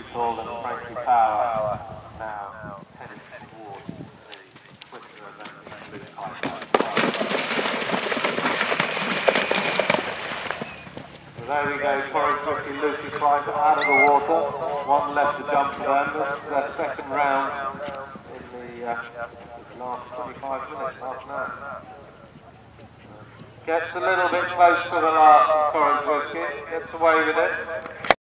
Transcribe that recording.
Paul and Frankie Power now heading towards the Twister event in Luke Piper. So there we go, Torrey 50, Luke Piper out of the water. One left to jump for them. This is their second round in the last 25 minutes, half an hour. Gets a little bit close to the last, Torrey 50, gets away with it.